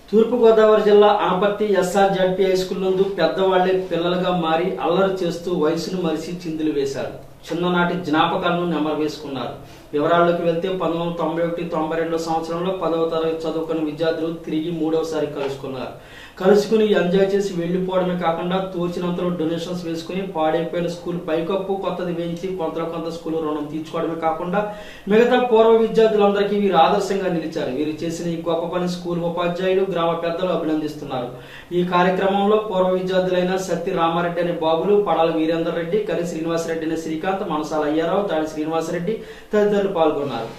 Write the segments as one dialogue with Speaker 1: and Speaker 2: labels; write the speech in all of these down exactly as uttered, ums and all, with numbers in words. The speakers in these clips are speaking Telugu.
Speaker 1: తూర్పుగోదావరి జిల్లా Anaparthi SR ZP high school నందు పెద్దవాళ్లే పిల్లలుగా మారి అల్లరి చేస్తూ వయసును మరిచి చిందులు వేశారు. చిన్ననాటి జ్ఞాపకాలను నెమరు వేసుకున్నారు. వివరాల్లోకి వెళ్తే పంతొమ్మిది వందల తొంభై ఒకటి తొంభై రెండో సంవత్సరంలో పదవ తరగతి చదువుకున్న విద్యార్థులు తిరిగి మూడవసారి కలుసుకున్నారు. కలుసుకుని ఎంజాయ్ చేసి వెళ్లిపోవడమే కాకుండా తోచినంతలో డొనేషన్స్ వేసుకుని పాడైపోయిన స్కూల్ పైకప్పు కొత్తది వేయించి కొంతలో కొంత స్కూల్ రుణం తీర్చుకోవడమే కాకుండా మిగతా పూర్వ విద్యార్థులందరికీ వీరు ఆదర్శంగా నిలిచారు. వీరు చేసిన ఈ గొప్ప పని స్కూల్ ఉపాధ్యాయులు, గ్రామ పెద్దలు అభినందిస్తున్నారు. ఈ కార్యక్రమంలో పూర్వ విద్యార్థులైన సత్తి రామారెడ్డి అనే బాబులు, పడాల వీరేందర్ రెడ్డి, కరి శ్రీనివాసరెడ్డి అనే శ్రీకాంత్, మనసాల అయ్యారావు, తాడి శ్రీనివాసరెడ్డి తదితరులు పాల్గొన్నారు.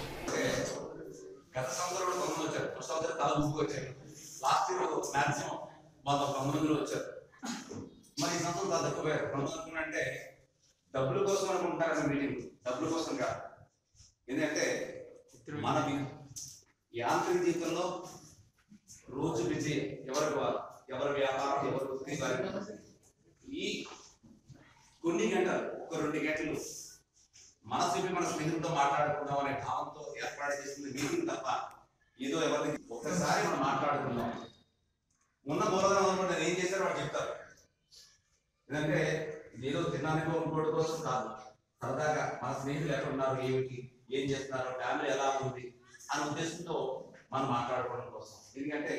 Speaker 2: మరి ఈ సంవత్సరం చాలా తక్కువయ్యారు. అంటే డబ్బుల కోసం అనుకుంటారన్న మీటింగ్, డబ్బుల కోసం కాదు. ఎందుకంటే మన యాంత్రిక జీవితంలో రోజు బిజీ, ఎవరి వారు, ఎవరి వ్యాపారం, ఎవరి వృత్తి వారి ఈ కొన్ని గంటలు, ఒక రెండు గంటలు మనసు మన స్నేహితులతో మాట్లాడుకుందాం అనే భావంతో ఏర్పాటు చేసిన మీటింగ్ తప్ప ఏదో ఎవరికి ఒక్కసారి మనం మాట్లాడుకుందాం. ఉన్న మూలధనం నేను ఏం చేశారో వాళ్ళు చెప్తారు. ఎందుకంటే ఏదో తిన్నానికో ఇంకోటి కోసం కాదు, సరదాగా మన స్నేహితులు ఎక్కడ ఉన్నారు, ఏమిటి, ఏం చేస్తున్నారు, ఫ్యామిలీ ఎలా ఉంది అనే ఉద్దేశంతో మనం మాట్లాడుకోవడం కోసం. ఎందుకంటే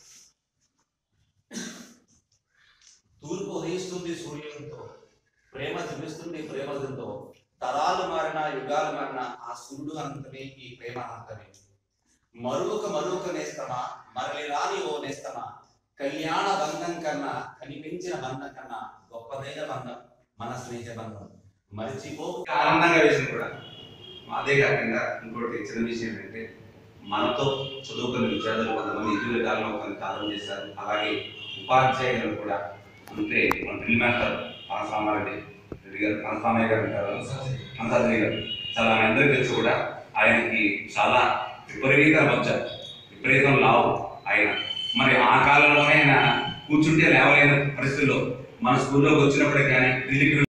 Speaker 2: తూర్పు ఉదయిస్తుంది సూర్యునితో, ప్రేమ చూపిస్తుంది ప్రేమతో, తరాలు మారిన యుగాలు మారిన ఆ సూర్యుడు అనంతమే ఈ ప్రేమ అనంతమే. మరొక మరొక నేస్తమా, మరలి రాని ఓ నేస్తమా, కళ్యాణ బంధం కన్నా, కనిపించిన బంధం కన్నా గొప్పదైన బంధం మన స్నేహ బంధం. మరిచిపో ఆనందంగా వేసింది కూడా. అదే కాకుండా ఇంకోటి చిన్న విషయం ఏంటంటే, మనతో చదువుకున్న విద్యార్థులు కొంతమంది ఇటీవల కాలంలో కొంత కాలం చేశారు. అలాగే ఉపాధ్యాయులు కూడా, అంటే మన డ్రిల్ మాస్టర్ పనసామారెడ్డి రెడ్డి గారు, పనసామయ్య గారు అంటారు, పనసాద్రి గారు, చాలా అందరికీ తెలుసు కూడా. ఆయనకి చాలా విపరీత మధ్య విపరీతం లావు ఆయన. మరి ఆ కాలంలోనే ఆయన కూర్చుంటే లేవలేని పరిస్థితుల్లో మన స్కూల్లోకి వచ్చినప్పుడే కానీ ఢిల్లీకి